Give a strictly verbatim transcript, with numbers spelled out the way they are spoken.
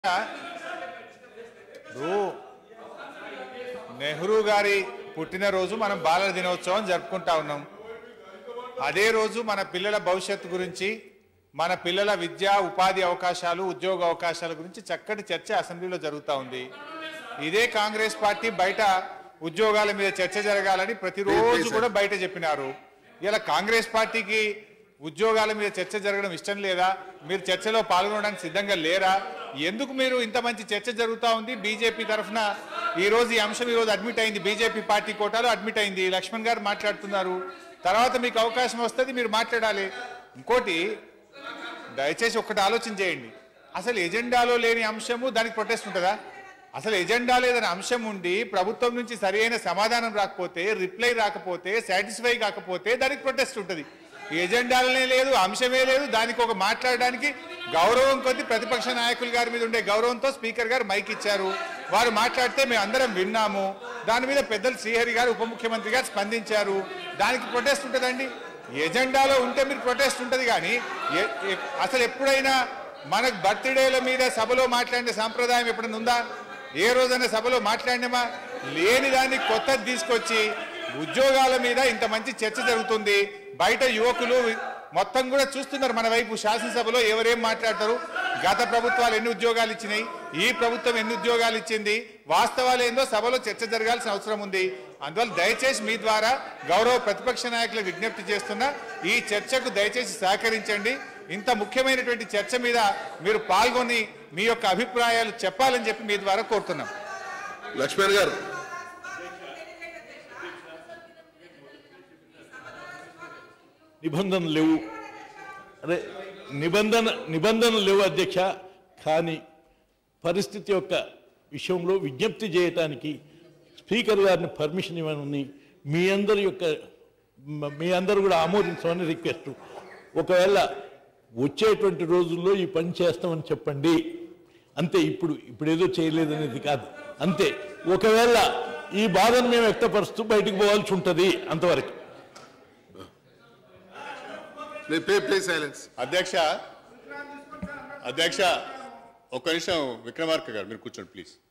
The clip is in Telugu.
నెహ్రూ గారి పుట్టినరోజు మనం బాలల దినోత్సవం జరుపుకుంటా ఉన్నాం. అదే రోజు మన పిల్లల భవిష్యత్తు గురించి, మన పిల్లల విద్యా ఉపాధి అవకాశాలు, ఉద్యోగ అవకాశాల గురించి చక్కటి చర్చ అసెంబ్లీలో జరుగుతూ ఉంది. ఇదే కాంగ్రెస్ పార్టీ బయట ఉద్యోగాల మీద చర్చ జరగాలని ప్రతిరోజు కూడా బయట చెప్పినారు. ఇలా కాంగ్రెస్ పార్టీకి ఉద్యోగాల మీద చర్చ జరగడం ఇష్టం లేదా? మీరు చర్చలో పాల్గొనడానికి సిద్ధంగా లేరా? ఎందుకు మీరు ఇంత మంచి చర్చ జరుగుతూ ఉంది? బీజేపీ తరఫున ఈ రోజు ఈ అంశం ఈ రోజు అడ్మిట్ అయింది, బీజేపీ పార్టీ కోటాలో అడ్మిట్ అయింది. లక్ష్మణ్ గారు మాట్లాడుతున్నారు, తర్వాత మీకు అవకాశం వస్తుంది, మీరు మాట్లాడాలి. ఇంకోటి దయచేసి ఒక్కటి ఆలోచన చేయండి, అసలు ఎజెండాలో లేని అంశము దానికి ప్రొటెస్ట్ ఉంటుందా? అసలు ఎజెండా లేదని అంశం ఉండి ప్రభుత్వం నుంచి సరి అయిన సమాధానం రాకపోతే, రిప్లై రాకపోతే, సాటిస్ఫై కాకపోతే దానికి ప్రొటెస్ట్ ఉంటుంది. ఎజెండాలనే లేదు, అంశమే లేదు, దానికి ఒక మాట్లాడడానికి గౌరవం కొద్ది ప్రతిపక్ష నాయకుల గారి మీద ఉండే గౌరవంతో స్పీకర్ గారు మైక్ ఇచ్చారు. వారు మాట్లాడితే మేము అందరం విన్నాము. దాని మీద పెద్దలు శ్రీహరి గారు ఉప ముఖ్యమంత్రి గారు స్పందించారు. దానికి ప్రొటెస్ట్ ఉంటుందండి? ఎజెండాలో ఉంటే మీరు ప్రొటెస్ట్ ఉంటుంది. కానీ అసలు ఎప్పుడైనా మనకు బర్త్డేల మీద సభలో మాట్లాడిన సాంప్రదాయం ఎప్పుడైనా ఉందా? ఏ రోజైనా సభలో మాట్లాడినామా? లేని దాన్ని కొత్తది తీసుకొచ్చి ఉద్యోగాల మీద ఇంత మంచి చర్చ జరుగుతుంది. బయట యువకులు మొత్తం కూడా చూస్తున్నారు మన వైపు. శాసనసభలో ఎవరేం మాట్లాడతారు, గత ప్రభుత్వాలు ఎన్ని ఉద్యోగాలు ఇచ్చినాయి, ఈ ప్రభుత్వం ఎన్ని ఉద్యోగాలు ఇచ్చింది, వాస్తవాలు ఏందో సభలో చర్చ జరగాల్సిన అవసరం ఉంది. అందువల్ల దయచేసి మీ ద్వారా గౌరవ ప్రతిపక్ష నాయకులకు విజ్ఞప్తి చేస్తున్నా, ఈ చర్చకు దయచేసి సహకరించండి. ఇంత ముఖ్యమైనటువంటి చర్చ మీద మీరు పాల్గొని మీ యొక్క అభిప్రాయాలు చెప్పాలని చెప్పి మీ ద్వారా కోరుతున్నాం. లక్ష్మణ్ గారు, నిబంధనలు లేవు, అదే నిబంధన నిబంధనలు లేవు అధ్యక్ష. కానీ పరిస్థితి యొక్క విషయంలో విజ్ఞప్తి చేయటానికి స్పీకర్ గారిని పర్మిషన్ ఇవ్వమని మీ అందరి యొక్క మీ అందరూ కూడా ఆమోదించమని రిక్వెస్ట్. ఒకవేళ వచ్చేటువంటి రోజుల్లో ఈ పని చేస్తామని చెప్పండి అంతే. ఇప్పుడు ఇప్పుడు ఏదో చేయలేదనేది కాదు, అంతే. ఒకవేళ ఈ బాధను మేము వ్యక్తపరుస్తూ బయటకు పోవాల్సి ఉంటుంది, అంతవరకు. అధ్యక్ష అధ్యక్ష ఒక్క నిమిషం విక్రమార్క గారు మీరు కూర్చోండి ప్లీజ్.